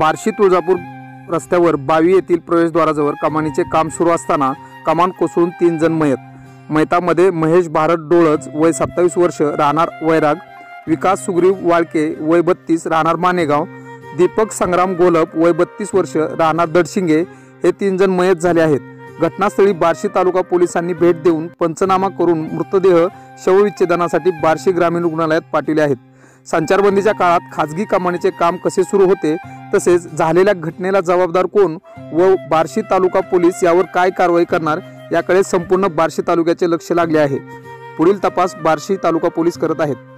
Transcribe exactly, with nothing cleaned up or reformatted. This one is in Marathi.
बार्शी तुळजापूर रस्त्यावर बावी येथील प्रवेशद्वाराजवळ कमानीचे काम सुरू असताना कमान कोसळून तीन जण मयत। मयतामध्ये महेश भारत डोळज वय सत्तावीस वर्ष राहणार वैराग, विकास सुग्रीव वाळके वय बत्तीस राहणार मानेगाव, दीपक संग्राम गोलप वय बत्तीस वर्ष राहणार दडशिंगे हे तीन जण मयत झाले आहेत। घटनास्थळी बार्शी तालुका पोलिसांनी भेट देऊन पंचनामा करून मृतदेह शवविच्छेदनासाठी बार्शी ग्रामीण रुग्णालयात पाठविले आहेत। संचारबंदीच्या काळात खाजगी कमानीचे काम कसे सुरू होते तसेच झालेल्या घटनेला जबाबदार कोण व बार्शी तालुका पोलीस यावर काय कारवाई करणार याकडे संपूर्ण बार्शी तालुक्याचे लक्ष लागले आहे। पुढील तपास बार्शी तालुका पोलीस करत आहेत।